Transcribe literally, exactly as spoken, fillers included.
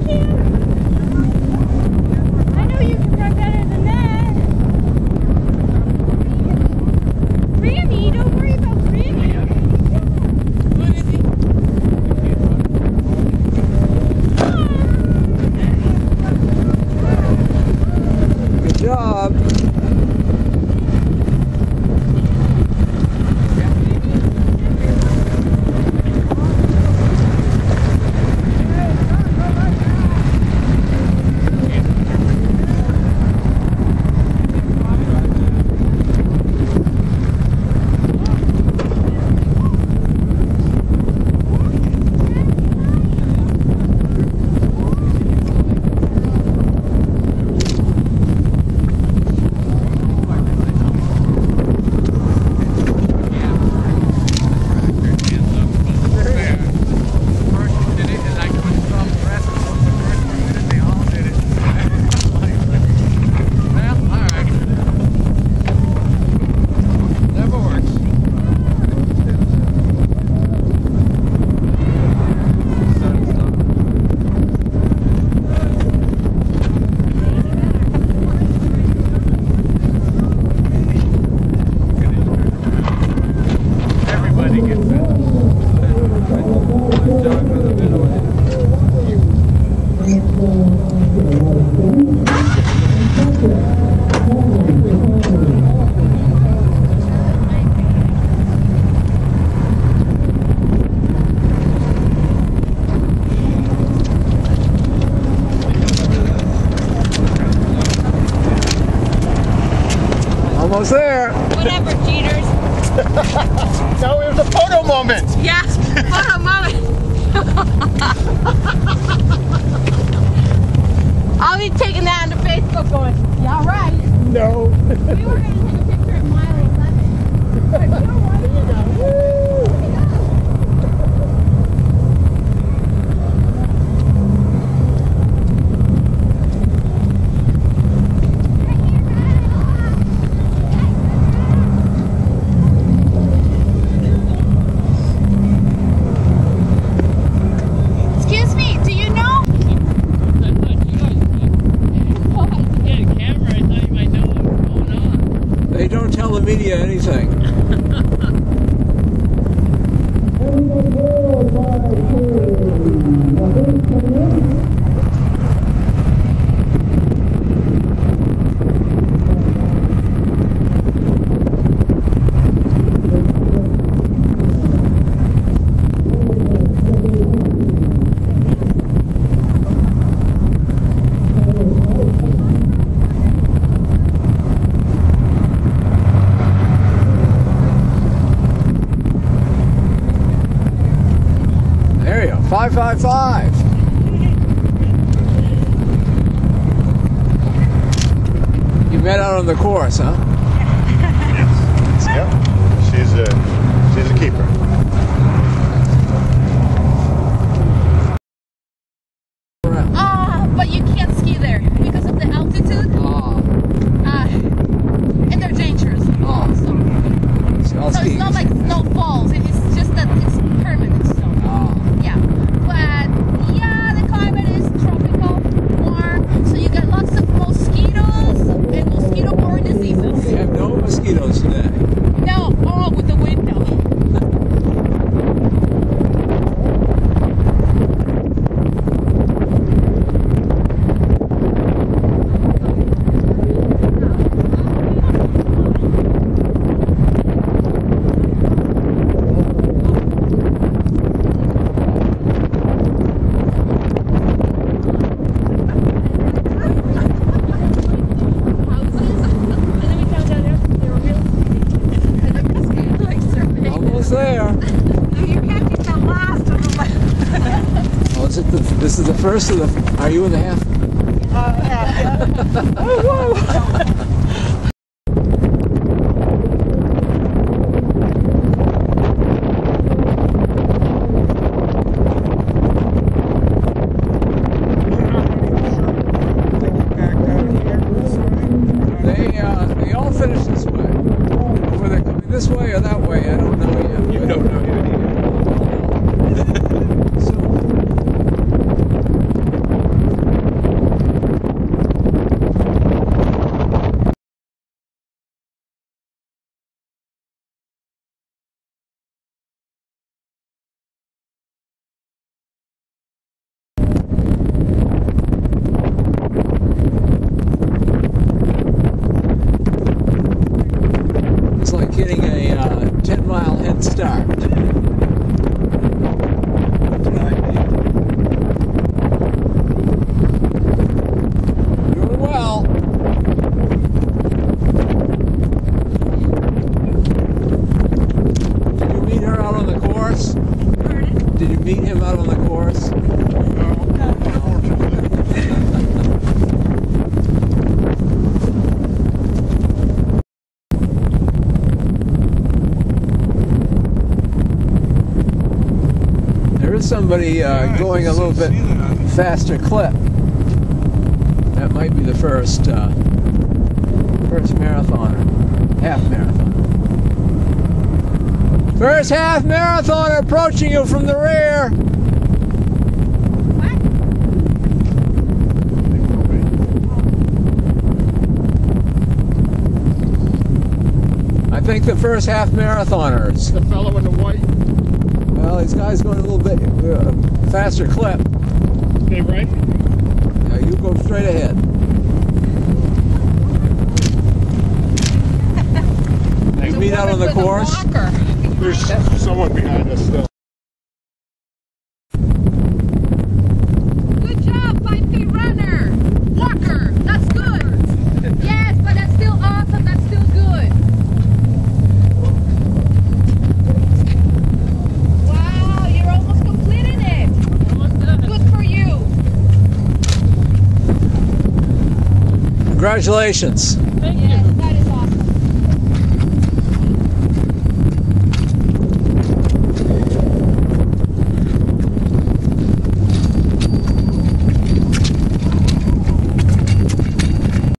Almost there. Whatever, cheaters. No, it was a photo moment. Yeah, photo moment. I'll be taking that onto Facebook going, yeah, right. No. We were going to take a picture at mile eleven. But you know what? There you go. Woo! They don't tell the media anything. five five five. You met out on the course, huh? Yes. Yep. She's a she's a keeper. Ah, but you can't ski there because of the altitude. Ah. Uh, and they're dangerous. Oh. So, So, so it's not like snow falls. It is just that it's permanent snow. Ah. Yeah. But yeah, the climate is tropical, warm, so you get lots of mosquitoes and mosquito-borne diseases. We have no mosquitoes today. No, oh, with the wind, no. Almost there. You're catching the last of them. Oh, is it the, this is the first of the. Are you in the half? Uh, yeah. Oh, whoa. They uh, they all finish this way. Whether they're coming this way or that way, I don't know yet. You don't know yet either. So, somebody uh, Yeah, I going a see- little bit see that. faster clip. That might be the first uh, first marathoner, half marathon. First half marathoner approaching you from the rear. What? I think the first half marathoners. The fellow in the white. Well, these guys going a little bit uh, faster clip. Okay, right? Now you go straight ahead. You meet out on the With a course. walker. There's someone behind us still. Good job, five K runner. Walker, that's good. Yes, but that's still awesome. That's still good. Wow, you're almost completing it. Good for you. Congratulations. Yes, that